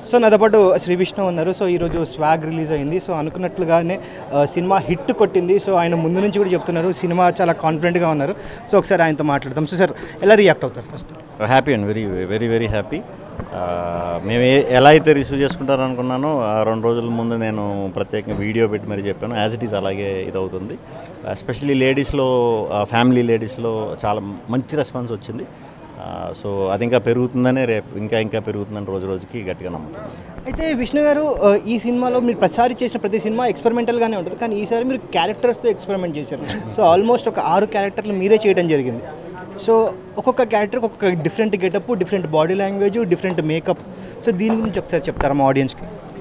So నాతో పాటు శ్రీ విష్ణు ఉన్నారు. సో ఈరోజు స్వాగ్ రిలీజ్ అయింది. సో అనుకున్నట్లుగానే సినిమా హిట్ కొట్టింది. సో ఆయన ముందు నుంచి కూడా చెప్తున్నారు సినిమా చాలా కాన్ఫిడెంట్గా ఉన్నారు. సో ఒకసారి ఆయనతో మాట్లాడతాం. సో సార్ ఎలా రియాక్ట్ అవుతారు? ఫస్ట్ హ్యాపీ అండి, వెరీ వెరీ వెరీ హ్యాపీ. మేము ఎలా అయితే రిసీవ్ చేసుకుంటారనుకున్నానో ఆ 2 రోజుల ముందు నేను ప్రత్యేకంగా వీడియో పెట్టి మరీ చెప్పాను. యాజ్ ఇట్ ఈస్ అలాగే ఇదవుతుంది. ఎస్పెషల్లీ లేడీస్లో, ఫ్యామిలీ లేడీస్లో చాలా మంచి రెస్పాన్స్ వచ్చింది. సో అది ఇంకా పెరుగుతుందనే, రేపు ఇంకా పెరుగుతుందని రోజు రోజుకి గట్టిగా నమ్ముతున్నాను. అయితే విష్ణు గారు, ఈ సినిమాలో మీరు ప్రతిసారి చేసిన ప్రతి సినిమా ఎక్స్పెరిమెంటల్గానే ఉంటుంది, కానీ ఈసారి మీరు క్యారెక్టర్స్తో ఎక్స్పెరిమెంట్ చేశారు. సో ఆల్మోస్ట్ ఒక 6 క్యారెక్టర్లు మీరే చేయడం జరిగింది. సో ఒక్కొక్క క్యారెక్టర్కి ఒక్కొక్క different getup, different body language, different makeup. So దీని గురించి ఒకసారి చెప్తారా మా ఆడియన్స్కి?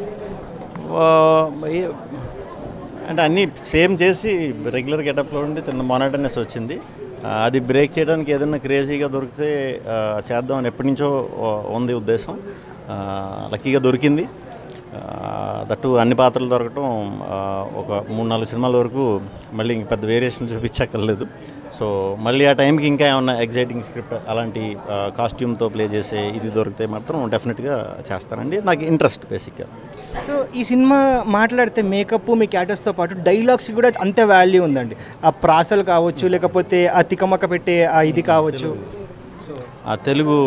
అంటే అన్నీ సేమ్ చేసి రెగ్యులర్ గెటప్లో ఉండి చిన్న మొనటనెస్ వచ్చింది. అది బ్రేక్ చేయడానికి ఏదైనా క్రేజీగా దొరికితే చేద్దామని ఎప్పటి నుంచో ఉంది ఉద్దేశం. లక్కీగా దొరికింది. దట్టు అన్ని పాత్రలు దొరకటం ఒక 3-4 సినిమాల వరకు మళ్ళీ ఇంక పెద్ద వేరియేషన్ చూపించక్కర్లేదు. సో మళ్ళీ ఆ టైంకి ఇంకా ఏమన్నా ఎగ్జైటింగ్ స్క్రిప్ట్ అలాంటి కాస్ట్యూమ్తో ప్లే చేసే ఇది దొరికితే మాత్రం డెఫినెట్గా చేస్తానండి. నాకు ఇంట్రెస్ట్ బేసిక్గా. సో ఈ సినిమా మాట్లాడితే మేకప్, మీ క్యారెక్టర్స్తో పాటు డైలాగ్స్ కూడా అంతే వాల్యూ ఉందండి. ఆ ప్రాసలు కావచ్చు, లేకపోతే ఆ తికమక్క పెట్టే ఆ ఇది కావచ్చు. ఆ తెలుగు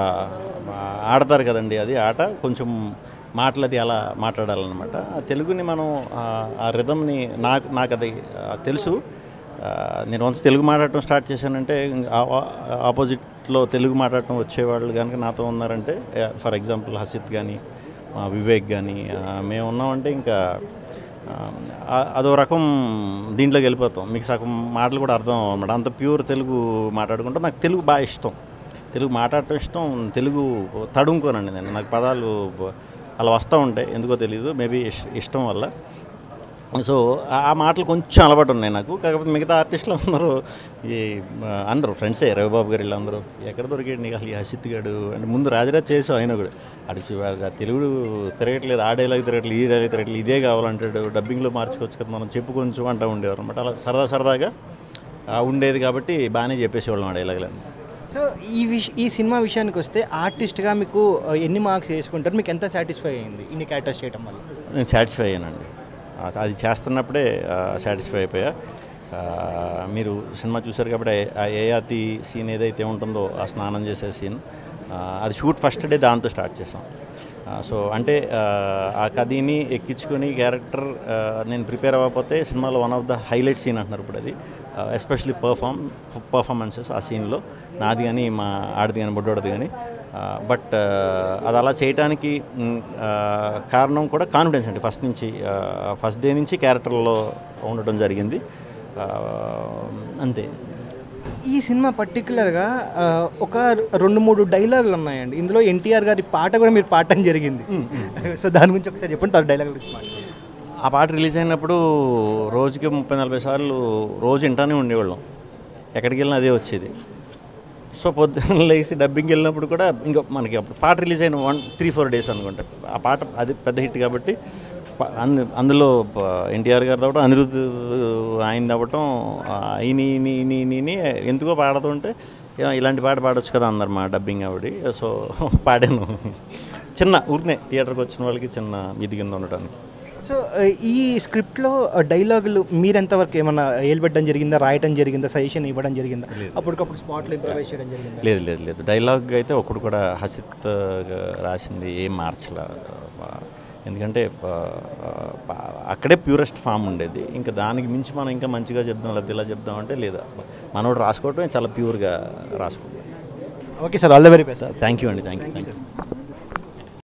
ఆడతారు కదండి, అది ఆట కొంచెం మాటలది అలా మాట్లాడాలన్నమాట. ఆ తెలుగుని మనం ఆ రిథమ్ని నాకు అది తెలుసు. నేను వన్స్ తెలుగు మాట్లాడటం స్టార్ట్ చేశానంటే ఆపోజిట్లో తెలుగు మాట్లాడటం వచ్చేవాళ్ళు కనుక నాతో ఉన్నారంటే, ఫర్ ఎగ్జాంపుల్ హసిత్ కానీ వివేక్ కానీ మేము ఉన్నామంటే ఇంకా అదో రకం దీంట్లోకి వెళ్ళిపోతాం. మీకు సగం మాటలు కూడా అర్థం అన్నమాట. అంత ప్యూర్ తెలుగు మాట్లాడుకుంటే నాకు తెలుగు బాగా ఇష్టం. తెలుగు మాట్లాడటం ఇష్టం. తెలుగు తడుముకోనండి నేను. నాకు పదాలు అలా వస్తూ ఉంటాయి, ఎందుకో తెలియదు, మేబీ ఇష్టం వల్ల. సో ఆ మాటలు కొంచెం అలవాటు ఉన్నాయి నాకు. కాకపోతే మిగతా ఆర్టిస్టులు అందరూ ఫ్రెండ్సే. రవిబాబు గారు వీళ్ళందరూ ఎక్కడ దొరికాడు నీకు అసలు ఈ హసిత్ గారు అంటే ముందు రాజరాజ్ చేసావు, ఆయన కూడా అటు తెలుగు తిరగట్లేదు, ఆ డైలాగ్ తిరగట్లేదు, ఈ డైలాగ్ తిరగట్లేదు, ఇదే కావాలంటాడు, డబ్బింగ్లో మార్చుకోవచ్చు కదా మనం, చెప్పు కొంచెం అంటూ ఉండేవారు అనమాట. అలా సరదాగా ఉండేది కాబట్టి బాగానే చెప్పేసేవాళ్ళం ఆ డైలాగులన్నీ. సో ఈ సినిమా విషయానికి వస్తే ఆర్టిస్ట్గా మీకు ఎన్ని మార్క్స్ వేసుకుంటారు? మీకు ఎంత సాటిస్ఫై అయింది ఇన్ని క్యారెక్టర్స్ చేయడం వల్ల? నేను సాటిస్ఫై అయ్యానండి. అది చేస్తున్నప్పుడే సాటిస్ఫై అయిపోయా. మీరు సినిమా చూశారు కాబట్టి ఆ ఏయాతి సీన్ ఏదైతే ఉంటుందో, ఆ స్నానం చేసే సీన్, అది షూట్ ఫస్ట్ డే దాంతో స్టార్ట్ చేసాం. సో అంటే ఆ కథని ఎక్కించుకొని క్యారెక్టర్ నేను ప్రిపేర్ అవ్వకపోతే సినిమాలో one of the highlight scene అంటున్నారు ఇప్పుడు అది. ఎస్పెషలీ పర్ఫార్మెన్సెస్ ఆ సీన్లో నాది కానీ మా ఆడిది కానీ బొడ్డోడిది కానీ. బట్ అది అలా చేయడానికి కారణం కూడా కాన్ఫిడెన్స్ అండి. ఫస్ట్ డే నుంచి క్యారెక్టర్లో ఉండటం జరిగింది, అంతే. ఈ సినిమా పర్టికులర్గా ఒక 2-3 డైలాగులు ఉన్నాయండి. ఇందులో ఎన్టీఆర్ గారి పాట కూడా మీరు పాడటం జరిగింది. సో దాని గురించి ఒకసారి చెప్పండి, డైలాగ్ గురించి. ఆ పాట రిలీజ్ అయినప్పుడు రోజుకి 30-40 సార్లు రోజు వింటానే ఉండేవాళ్ళం. ఎక్కడికి వెళ్ళినా అదే వచ్చేది. సో పొద్దున్న లేచి డబ్బింగ్కి వెళ్ళినప్పుడు కూడా ఇంకా మనకి అప్పుడు పాట రిలీజ్ అయిన 3-4 డేస్ అనుకుంటా. ఆ పాట అది పెద్ద హిట్ కాబట్టి అందులో ఎన్టీఆర్ గారు అవ్వటం, అనిరుద్ధ్ ఆయన అవ్వటం, ఈయన ఎందుకో పాడుతుంటే ఇలాంటి పాట పాడవచ్చు కదా అన్నారు మా డబ్బింగ్ ఆవిడ. సో పాడాను, చిన్న ఊరినే థియేటర్కి వచ్చిన వాళ్ళకి చిన్న ఇది కింద ఉండటానికి. సో ఈ స్క్రిప్ట్లో డైలాగులు మీరెంతవరకు ఏమన్నా ఏల్పెట్టడం జరిగిందా, రాయటం జరిగిందా, సజెషన్ ఇవ్వడం జరిగిందా, అప్పటికప్పుడు స్పాట్లో ఇంప్రవైజ్ చేయడం జరిగిందా? లేదు. డైలాగ్ అయితే ఒకడు కూడా హసిత్ రాసింది ఏం మార్చలా. ఎందుకంటే అక్కడే ప్యూరెస్ట్ ఫామ్ ఉండేది. ఇంకా దానికి మించి మనం ఇంకా మంచిగా చెప్దాం, లేకపోతే ఇలా చెప్దాం అంటే లేదా, మనోడు రాసుకోవటమే చాలా ప్యూర్గా రాసుకోవడం. Okay sir, all the very best. Thank you అండి. Thank you.